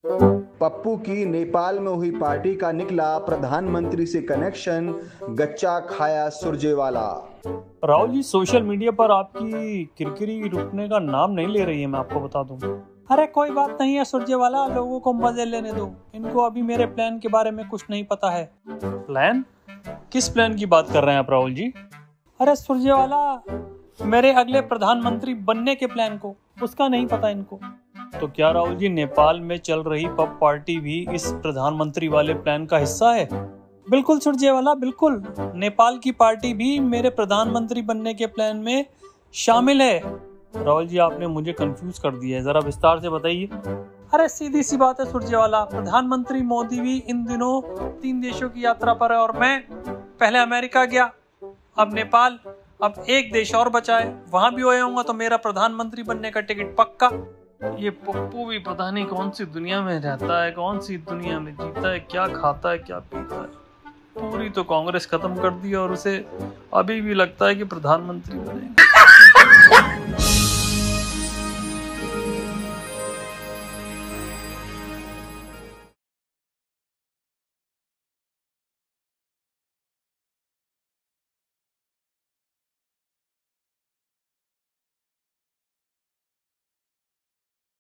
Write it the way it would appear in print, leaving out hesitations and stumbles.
पप्पू की नेपाल में हुई पार्टी का निकला प्रधानमंत्री से कनेक्शन, गच्चा खाया सुरजेवाला। राहुल जी, सोशल मीडिया पर आपकी किरकिरी रुकने का नाम नहीं ले रही है, मैं आपको बता दूं। अरे कोई बात नहीं है सुरजेवाला, लोगों को मजे लेने दो। इनको अभी मेरे प्लान के बारे में कुछ नहीं पता है। प्लान? किस प्लान की बात कर रहे हैं आप राहुल जी? अरे सुरजेवाला, मेरे अगले प्रधानमंत्री बनने के प्लान को, उसका नहीं पता इनको। तो क्या राहुल जी, नेपाल में चल रही पब पार्टी भी इस प्रधानमंत्री वाले प्लान का हिस्सा है? बिल्कुल सुरजेवाला, बिल्कुल। नेपाल की पार्टी भी मेरे प्रधानमंत्री बनने के प्लान में शामिल है। राहुल जी, आपने मुझे कंफ्यूज कर दिया है, जरा विस्तार से बताइए। अरे सीधी सी बात है सुरजेवाला, प्रधानमंत्री मोदी भी इन दिनों 3 देशों की यात्रा पर है और मैं पहले अमेरिका गया, अब नेपाल, अब एक देश और बचा है, वहां भी होऊंगा तो मेरा प्रधानमंत्री बनने का टिकट पक्का। ये पप्पू भी पता नहीं कौन सी दुनिया में रहता है, कौन सी दुनिया में जीता है, क्या खाता है क्या पीता है। पूरी तो कांग्रेस खत्म कर दी और उसे अभी भी लगता है कि प्रधानमंत्री बनेगा।